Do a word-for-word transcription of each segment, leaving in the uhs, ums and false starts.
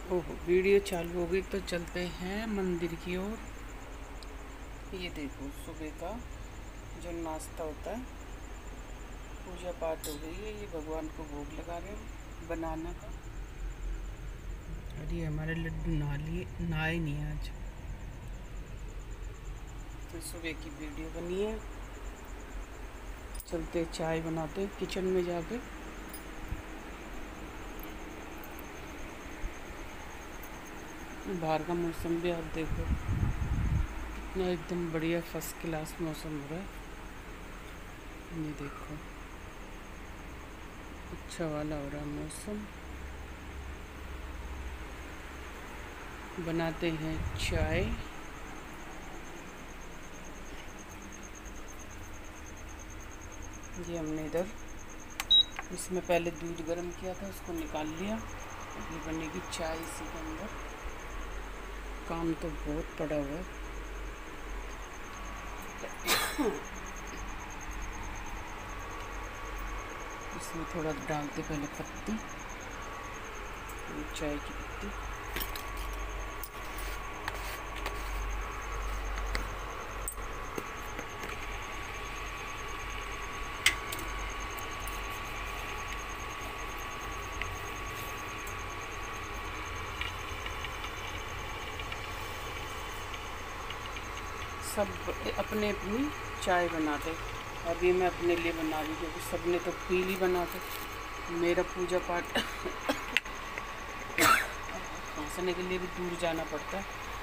ओहो, वीडियो चालू हो गई तो चलते हैं मंदिर की ओर। ये देखो सुबह का जो नाश्ता होता है, पूजा पाठ हो गई है। ये भगवान को भोग लगा रहे हैं बनाना का। अरे हमारे लड्डू नहा लिए, नहाए नहीं आज। तो सुबह की वीडियो बनी है, चलते चाय बनाते किचन में जाके। बाहर का मौसम भी आप देखो, कितना एकदम बढ़िया फर्स्ट क्लास मौसम हो रहा है। ये देखो अच्छा वाला हो रहा है मौसम। बनाते हैं चाय। ये हमने इधर इसमें पहले दूध गर्म किया था, उसको निकाल लिया। ये बनेगी चाय इसी के अंदर। काम तो बहुत पड़ा हुआ है। इसमें थोड़ा डालते पहले पत्ती, चाय की पत्ती। सब अपने अपनी चाय बनाते। अभी मैं अपने लिए बना रही, क्योंकि सबने तो पीली बना के मेरा पूजा पाठ खांसने के लिए भी दूर जाना पड़ता है।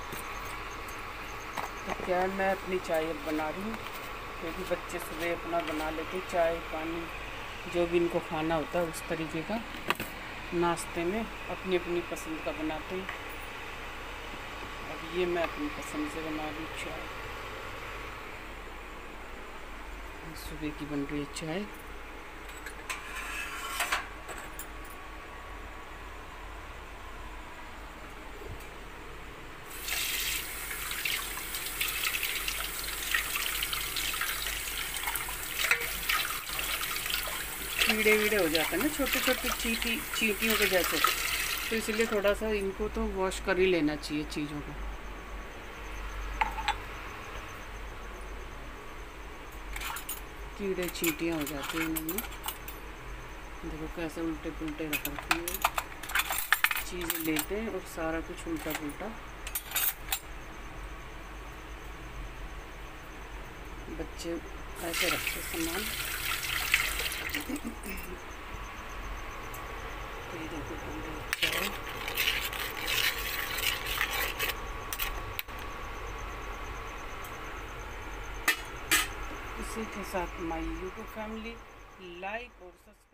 तो क्या मैं अपनी चाय अब बना रही हूँ, क्योंकि बच्चे सुबह अपना बना लेते चाय पानी, जो भी इनको खाना होता है उस तरीके का नाश्ते में अपनी अपनी पसंद का बनाते हैं। अब ये मैं अपनी पसंद से बना रही हूँ चाय। सुबह की बन रही है चाय। कीड़े वीड़े हो जाते हैं ना, छोटे छोटे चींटी चींटियों के जैसे, तो इसलिए थोड़ा सा इनको तो वॉश कर ही लेना चाहिए चीज़ों को। कीड़े चींटियाँ हो जाते हैं इनमें। देखो कैसे उल्टे पुल्टे रख रखी है, चीज़ें लेते हैं और सारा कुछ उल्टा पुल्टा। बच्चे ऐसे रखते सामान। तो ये देखो चाय। इसी के साथ माई यूट्यूब फैमिली लाइक और सब्सक्राइब